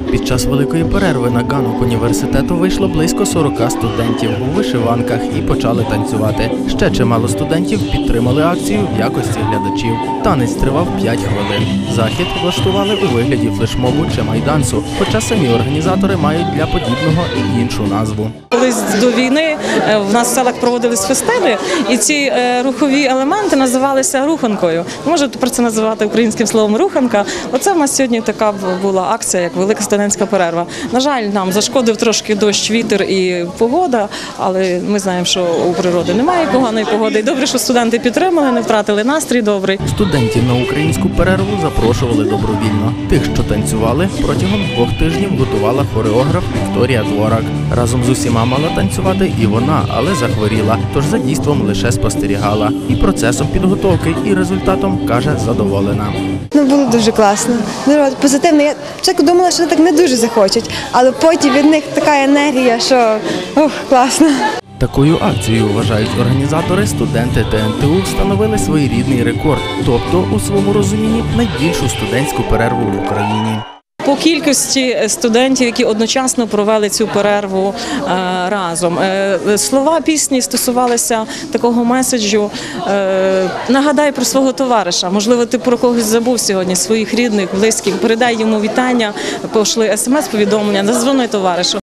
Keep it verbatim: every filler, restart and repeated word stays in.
Під час великої перерви на ганок університету вийшло близько сорока студентів у вишиванках і почали танцювати. Ще чимало студентів підтримали акцію в якості глядачів. Танець тривав п'ять хвилин. Захід влаштували у вигляді флешмобу чи майдансу, хоча самі організатори мають для подібного і іншу назву. Колись до війни в нас в селах проводились фестивалі, і ці рухові елементи називалися руханкою. Можете про це називати українським словом руханка. Оце в нас сьогодні така була акція, як велика студентська перерва. На жаль, нам зашкодив трошки дощ, вітер і погода, але ми знаємо, що у природи немає поганої погоди. І добре, що студенти підтримали, не втратили настрій добрий. Студентів на українську перерву запрошували добровільно. Тих, що танцювали, протягом двох тижнів готувала хореограф Вікторія Дворак. Разом з усіма мала танцювати і вона, але захворіла, тож за дійством лише спостерігала. І процесом підготовки, і результатом, каже, задоволена. Ну, було дуже класно, дуже позитивно. Я спочатку думала, що так не дуже захочуть, але потім від них така енергія, що ух, класно. Такою акцією, вважають організатори, студенти Те Ен Те У встановили своєрідний рекорд, тобто, у своєму розумінні, найбільшу студентську перерву в Україні. По кількості студентів, які одночасно провели цю перерву е, разом. Е, слова пісні стосувалися такого меседжу е, «Нагадай про свого товариша». Можливо, ти про когось забув сьогодні, своїх рідних, близьких. Передай йому вітання, пошли ес ем ес-повідомлення, задзвони товаришу.